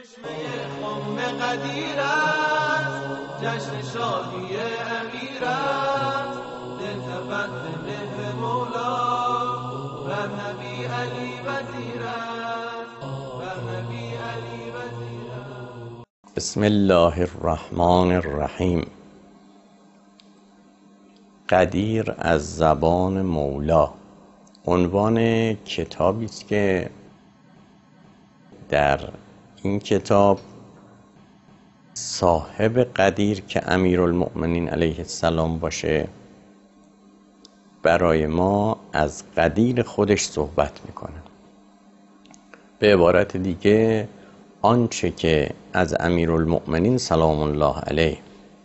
خم قدیر است، جشن شادی امیر است، دلتفت مهر مولا بر نبی علی وزیر است، بر نبی علی وزیر است. بسم الله الرحمن الرحیم. قدیر از زبان مولا عنوان کتابی است که در این کتاب صاحب قدیر که امیرالمؤمنین علیه السلام باشه برای ما از قدیر خودش صحبت میکنه. به عبارت دیگه آنچه که از امیرالمؤمنین سلام الله علیه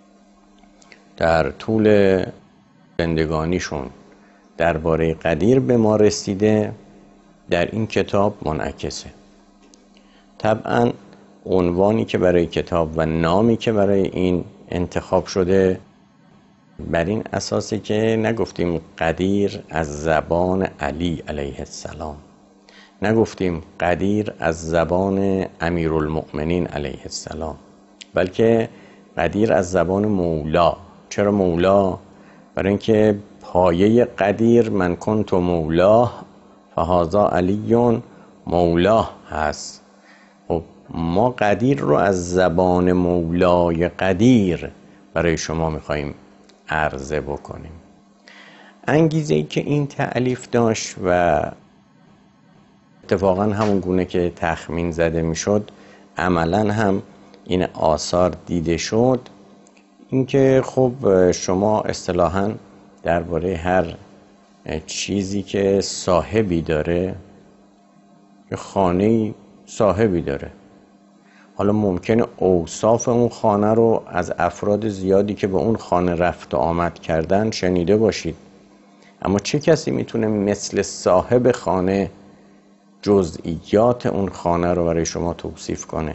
در طول زندگانیشون درباره قدیر به ما رسیده در این کتاب منعکسه. طبعا عنوانی که برای کتاب و نامی که برای این انتخاب شده بر این اساسی که نگفتیم قدیر از زبان علی علیه السلام، نگفتیم قدیر از زبان امیرالمؤمنین علیه السلام، بلکه قدیر از زبان مولا. چرا مولا؟ برای اینکه پایه قدیر من کنت مولاه فهذا علی مولاه هست. خب ما قدیر رو از زبان مولای قدیر برای شما میخواییم عرضه بکنیم. انگیزه‌ای که این تألیف داشت و اتفاقا همون گونه که تخمین زده میشد عملا هم این آثار دیده شد، اینکه خب شما اصطلاحاً درباره هر چیزی که صاحبی داره، یه خانه‌ای صاحبی داره، حالا ممکنه اوصاف اون خانه رو از افراد زیادی که به اون خانه رفت و آمد کردن شنیده باشید، اما چه کسی میتونه مثل صاحب خانه جزئیات اون خانه رو برای شما توصیف کنه؟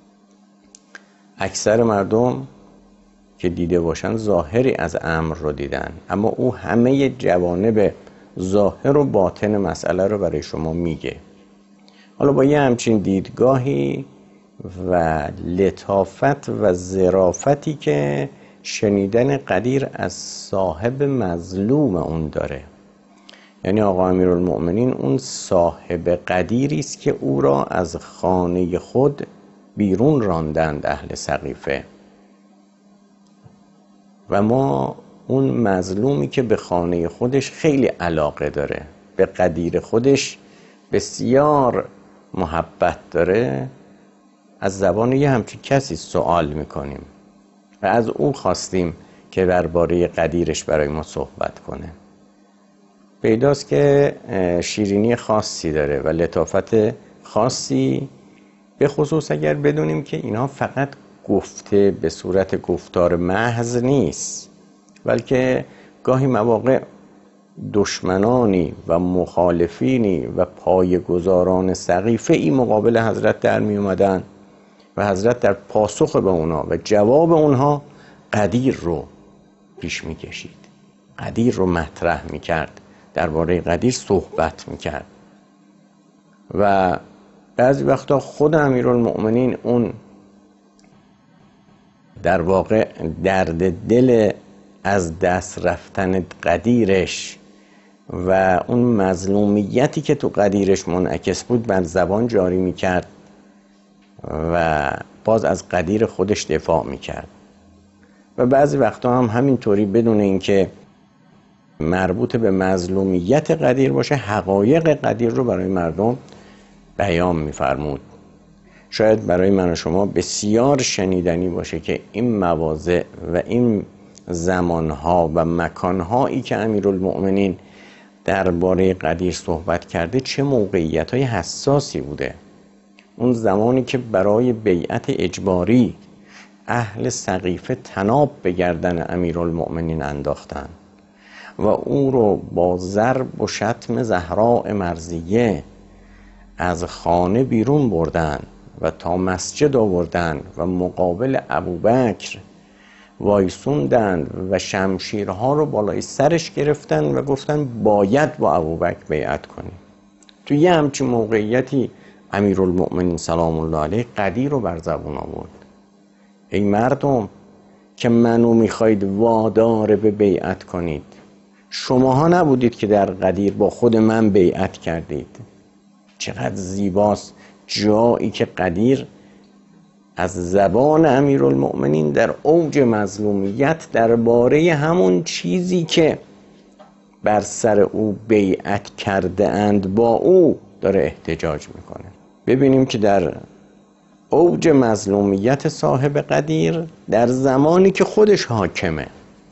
اکثر مردم که دیده باشن ظاهری از امر رو دیدن، اما او همه جوانب ظاهر و باطن مسئله رو برای شما میگه. حالا با یه همچین دیدگاهی و لطافت و ظرافتی که شنیدن قدیر از صاحب مظلوم اون داره، یعنی آقا امیرالمؤمنین اون صاحب قدیری است که او را از خانه خود بیرون راندند اهل سقیفه، و ما اون مظلومی که به خانه خودش خیلی علاقه داره، به قدیر خودش بسیار محبت داره، از زبان یه همچین کسی سوال میکنیم و از او خواستیم که درباره قدیرش برای ما صحبت کنه. پیداست که شیرینی خاصی داره و لطافت خاصی، به خصوص اگر بدونیم که اینا فقط گفته به صورت گفتار محض نیست، بلکه گاهی مواقع دشمنانی و مخالفینی و پایه‌گذاران سقیفه ای مقابل حضرت در می اومدن و حضرت در پاسخ به اونا و جواب اونها قدیر رو پیش می کشید، قدیر رو مطرح می کرد، درباره قدیر صحبت می کرد. و بعضی وقتا خود امیرالمؤمنین اون در واقع درد دل از دست رفتن قدیرش و اون مظلومیتی که تو قدیرش منعکس بود بر زبان جاری میکرد و باز از قدیر خودش دفاع میکرد. و بعضی وقتا هم همینطوری بدون اینکه مربوط به مظلومیت قدیر باشه حقایق قدیر رو برای مردم بیان میفرمود. شاید برای من و شما بسیار شنیدنی باشه که این مواضع و این زمانها و مکانهایی که امیرالمؤمنین درباره قدیر صحبت کرده چه موقعیت‌های حساسی بوده. اون زمانی که برای بیعت اجباری اهل سقیفه طناب به گردن امیرالمؤمنین انداختن و او رو با ضرب و شتم زهراء مرضیه از خانه بیرون بردن و تا مسجد آوردن و مقابل ابوبکر وایسوندن و شمشیرها رو بالای سرش گرفتن و گفتن باید با ابوبکر بیعت کنی. تو یه همچین موقعیتی امیرالمؤمنین سلام الله علیه قدیر رو بر زبون آورد. ای مردم که منو میخواید وادار به بیعت کنید، شماها نبودید که در قدیر با خود من بیعت کردید. چقدر زیباست جایی که قدیر از زبان امیرالمؤمنین در اوج مظلومیت درباره همون چیزی که بر سر او بیعت کرده اند با او داره احتجاج میکنه. ببینیم که در اوج مظلومیت صاحب قدیر، در زمانی که خودش حاکمه،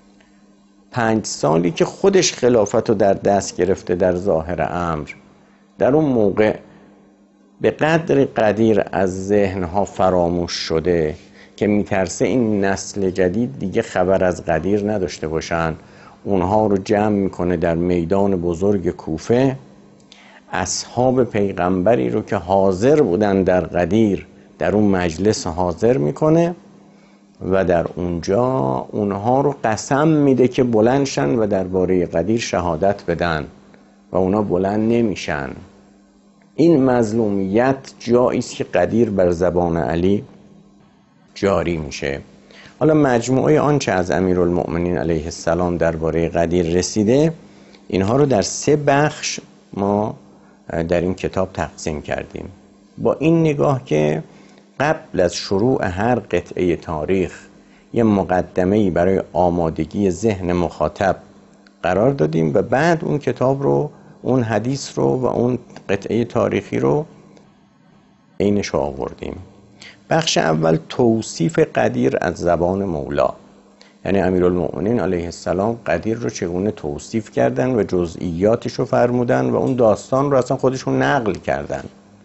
5 سالی که خودش خلافت رو در دست گرفته در ظاهر امر، در اون موقع به قدر قدیر از ذهنها فراموش شده که میترسه این نسل جدید دیگه خبر از قدیر نداشته باشن. اونها رو جمع میکنه در میدان بزرگ کوفه، اصحاب پیغمبری رو که حاضر بودن در قدیر در اون مجلس حاضر میکنه و در اونجا اونها رو قسم میده که بلند شن و درباره قدیر شهادت بدن و اونا بلند نمیشن. این مظلومیت جایی است که قدیر بر زبان علی جاری میشه. حالا مجموعه آنچه از امیرالمؤمنین علیه السلام درباره قدیر رسیده، اینها رو در 3 بخش ما در این کتاب تقسیم کردیم، با این نگاه که قبل از شروع هر قطعه تاریخ یه مقدمه‌ای برای آمادگی ذهن مخاطب قرار دادیم و بعد اون کتاب رو، اون حدیث رو و اون قطعه تاریخی رو عینش آوردیم. بخش اول توصیف قدیر از زبان مولا، یعنی امیرالمؤمنین علیه السلام قدیر رو چگونه توصیف کردن و جزئیاتش رو فرمودن و اون داستان رو اصلا خودشون نقل کردن.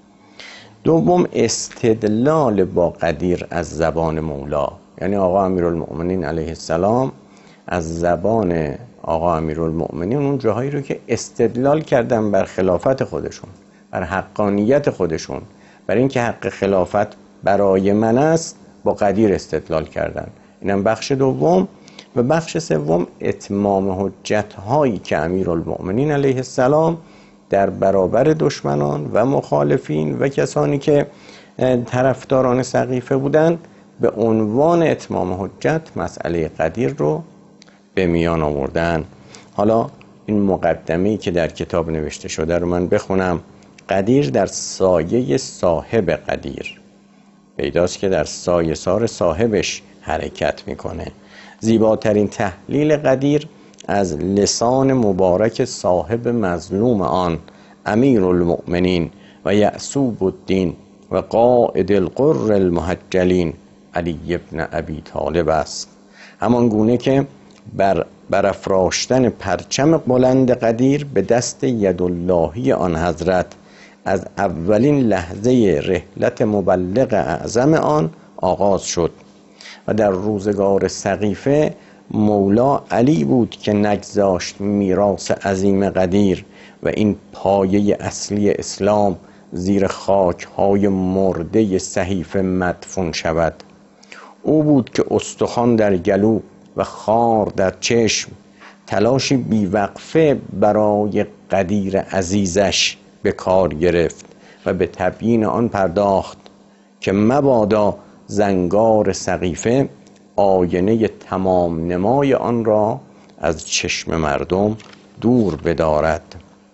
دوم استدلال با قدیر از زبان مولا، یعنی آقا امیرالمؤمنین علیه السلام از زبان آقا امیرالمؤمنین اون جاهایی رو که استدلال کردن بر خلافت خودشون، بر حقانیت خودشون، بر اینکه حق خلافت برای من است، با قدیر استدلال کردن. اینم بخش دوم. و بخش سوم اتمام حجت هایی که امیرالمؤمنین علیه السلام در برابر دشمنان و مخالفین و کسانی که طرفداران سقیفه بودند به عنوان اتمام حجت مسئله قدیر رو به میان آوردن. حالا این مقدمه‌ای که در کتاب نوشته شده رو من بخونم. قدیر در سایه صاحب قدیر، پیداست که در سایه سار صاحبش حرکت میکنه. زیباترین تحلیل قدیر از لسان مبارک صاحب مظلوم آن امیرالمؤمنین و یعصوب الدین و قائد القر المحجلین علی ابن ابی طالب است. همان گونه که برافراشتن پرچم بلند قدیر به دست یداللهی آن حضرت از اولین لحظه رحلت مبلغ اعظم آن آغاز شد و در روزگار سقیفه مولا علی بود که نگذاشت میراث عظیم قدیر و این پایه اصلی اسلام زیر خاک‌های مرده صحیفه مدفون شود. او بود که استخوان در گلو و خار در چشم تلاشی بیوقفه برای قدیر عزیزش به کار گرفت و به تبیین آن پرداخت که مبادا زنگار سقیفه آینه تمام نمای آن را از چشم مردم دور بدارد.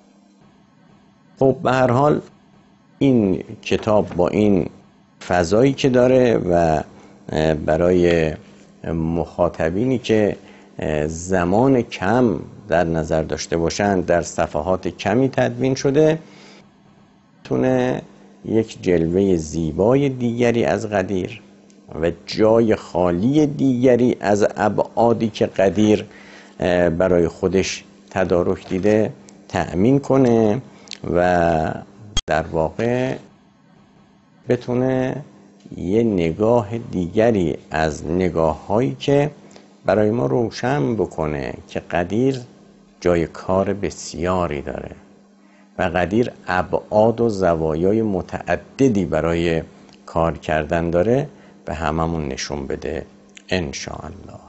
خب به هر حال این کتاب با این فضایی که داره و برای مخاطبینی که زمان کم در نظر داشته باشند در صفحات کمی تدوین شده، تونه یک جلوه زیبای دیگری از قدیر و جای خالی دیگری از ابعادی که قدیر برای خودش تدارک دیده تأمین کنه و در واقع بتونه یه نگاه دیگری از نگاه هایی که برای ما روشن بکنه که قدیر جای کار بسیاری داره و قدیر ابعاد و زوایای متعددی برای کار کردن داره، به هممون نشون بده ان شاء الله.